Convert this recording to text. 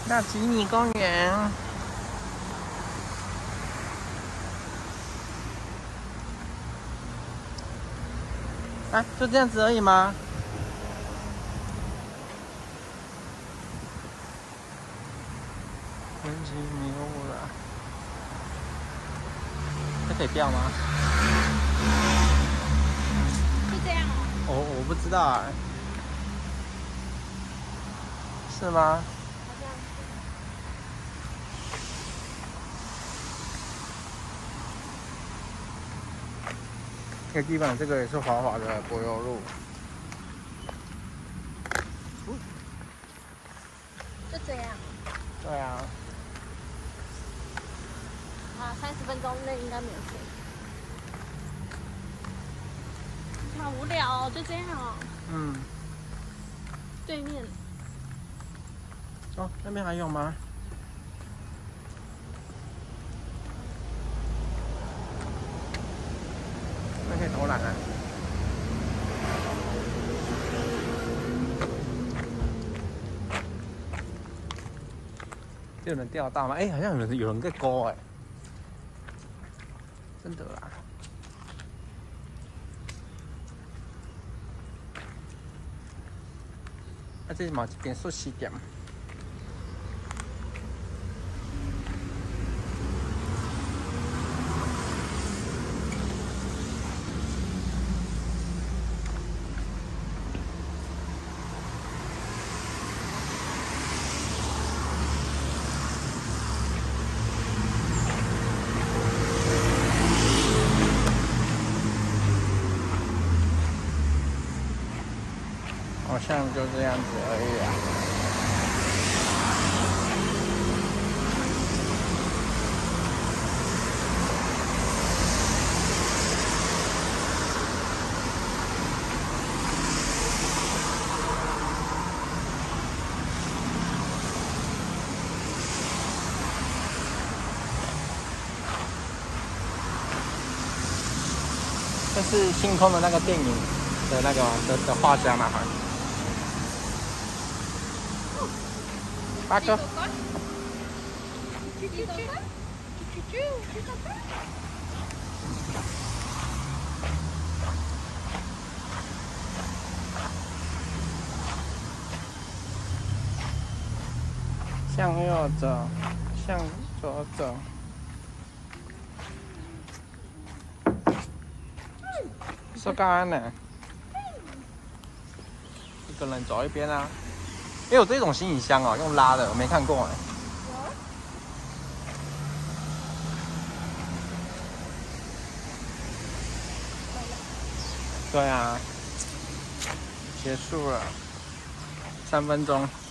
大吉尼公园。啊，就这样子而已吗？人机迷路了，这可以掉吗？ 就这样哦。 我不知道啊，是吗？ 好像是。 这个地方，这个也是滑滑的柏油路。 就这样。 对啊。 啊，30分钟内应该没有事。好无聊哦，就这样哦。 嗯。 对面。 哦，那边还有吗？那可以偷懒啊。有人钓到吗？哎，好像有人在勾哎，真的啦。啊，这是嘛一边寿司店。好像就这样子而已啊。这是星空的那个电影的那个的画家嘛？八哥。向右走，向左走。说干安呢？一个人走一边啊。也有这种行李箱哦，用拉的，我没看过哎。对啊，结束了，3分钟。